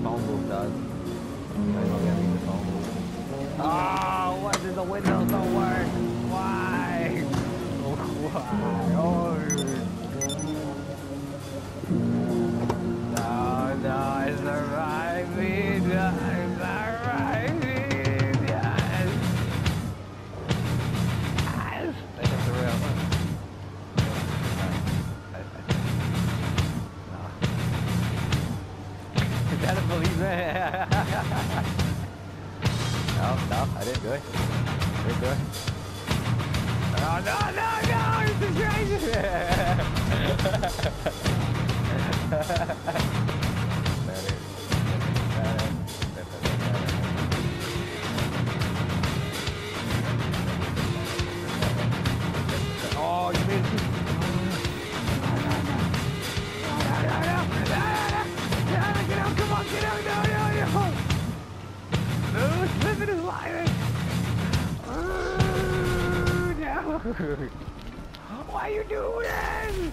phone booth does. You know, you don't get the phone booth. Oh, what did the windows don't work? Why? Why? Oh. No, I survived. I survived. Yes. Yes. That's the real one. No. You gotta believe it. No, I didn't do it. I didn't do it. No, it's a dragon! Oh, you made it. Get out, come on, get out, no. No, Slippin' is lying. No. Why you doing this?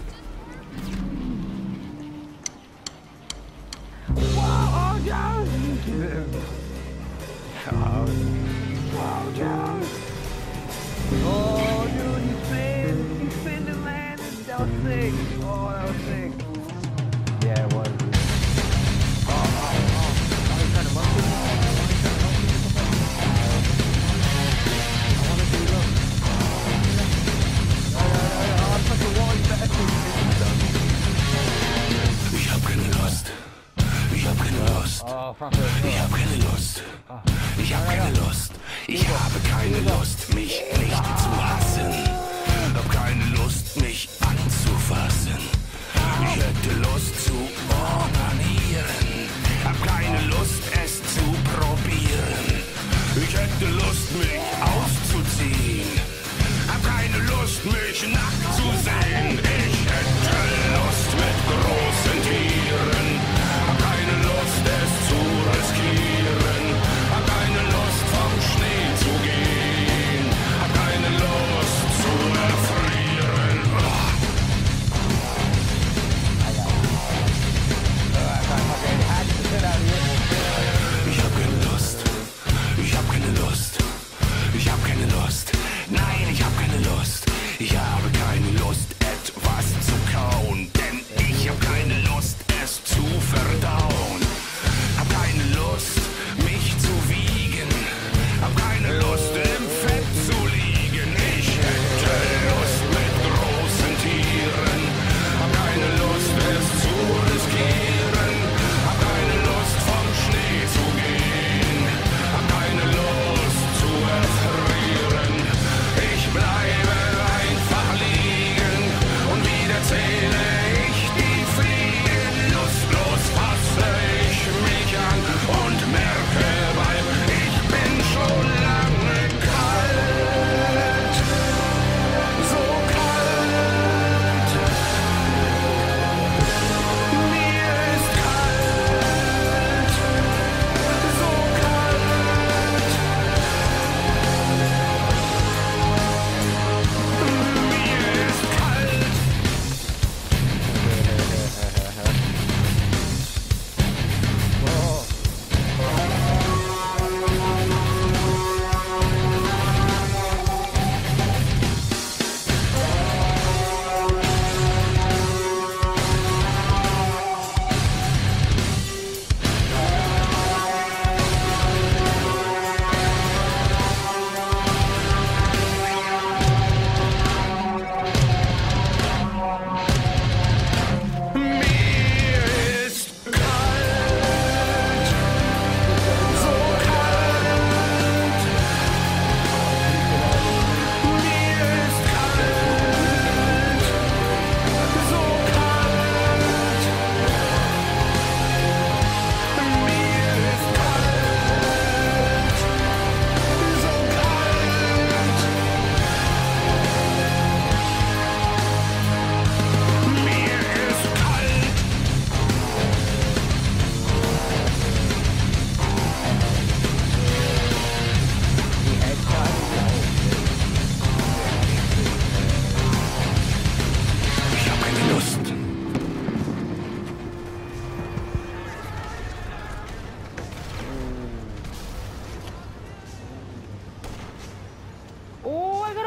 Whoa, Jones! Whoa, Jones! Oh, dude, he spin and landed. That was sick. Oh, that was sick. Yeah, it was. Oh, he's trying to monkey. Ich hab keine Lust. Ich hab keine Lust. Ich hab keine Lust. Ich hab keine Lust. Ich habe keine Lust, mich nicht zu hassen. Hab keine Lust, mich anzufassen. Ich hätte Lust zu onanieren. Hab keine Lust, es zu probieren. Ich hätte Lust, mich auszuziehen. Hab keine Lust, mich nackt zu sehen. Ich hätte Lust mit großen Tieren. Hab keine Lust, es zu riskieren. Hab keine Lust, vom Schnee zu gehen. Hab keine Lust.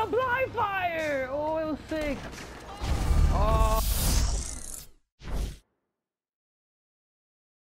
Blind Fire! Oh, it was sick.